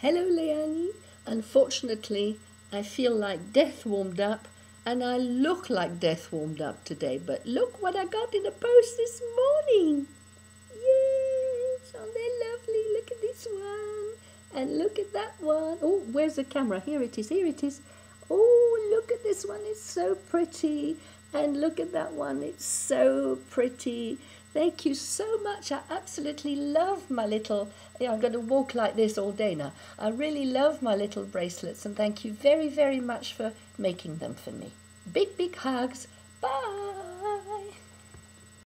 Hello, Lailani. Unfortunately, I feel like death warmed up and I look like death warmed up today. But look what I got in the post this morning. Yes, aren't they lovely? Look at this one. And look at that one. Oh, where's the camera? Here it is. Here it is. Oh, look at this one. It's so pretty. And look at that one. It's so pretty. Thank you so much. I absolutely love my little, I'm going to walk like this all day now. I really love my little bracelets and thank you very, very much for making them for me. Big, big hugs. Bye.